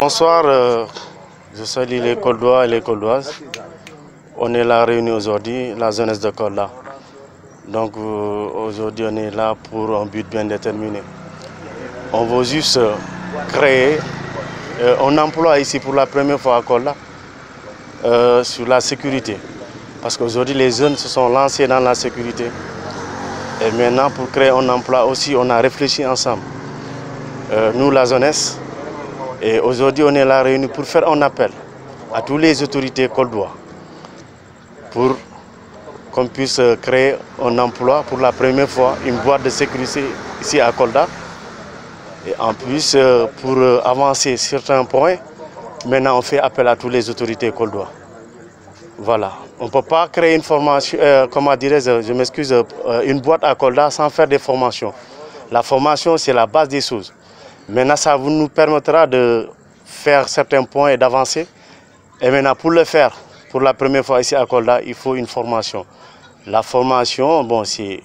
Bonsoir, je salue les Coldois et les Coldoises. On est là réunis aujourd'hui, la jeunesse de Kolda. Donc aujourd'hui on est là pour un but bien déterminé. On veut juste créer un emploi ici pour la première fois à Kolda sur la sécurité. Parce qu'aujourd'hui les jeunes se sont lancés dans la sécurité. Et maintenant pour créer un emploi aussi, on a réfléchi ensemble. Nous la jeunesse. Et aujourd'hui, on est là réunis pour faire un appel à toutes les autorités coldois pour qu'on puisse créer un emploi pour la première fois, une boîte de sécurité ici à Kolda. Et en plus, pour avancer sur certains points, maintenant on fait appel à toutes les autorités coldois. Voilà. On ne peut pas créer une formation, comment dirais-je, je m'excuse, une boîte à Kolda sans faire des formations. La formation, c'est la base des choses. Maintenant, ça nous permettra de faire certains points et d'avancer. Et maintenant, pour le faire, pour la première fois ici à Kolda, il faut une formation. La formation, bon, c'est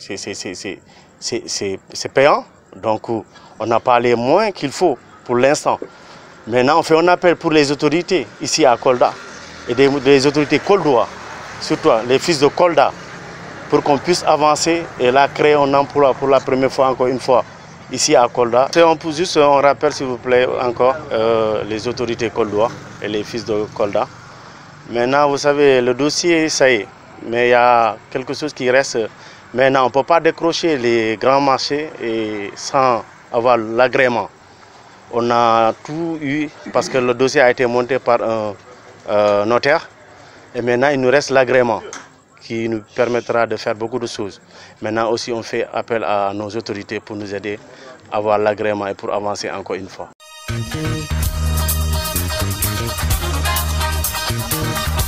payant. Donc, on n'a pas les moyens qu'il faut pour l'instant. Maintenant, on fait un appel pour les autorités ici à Kolda et des autorités coldois, surtout les fils de Kolda, pour qu'on puisse avancer et là créer un emploi pour la première fois, encore une fois, ici à Kolda. Juste un rappel, s'il vous plaît, encore, les autorités coldois et les fils de Kolda. Maintenant, vous savez, le dossier, ça y est, mais il y a quelque chose qui reste. Maintenant, on ne peut pas décrocher les grands marchés et sans avoir l'agrément. On a tout eu parce que le dossier a été monté par un notaire. Et maintenant, il nous reste l'agrément qui nous permettra de faire beaucoup de choses. Maintenant aussi, on fait appel à nos autorités pour nous aider à avoir l'agrément et pour avancer encore une fois.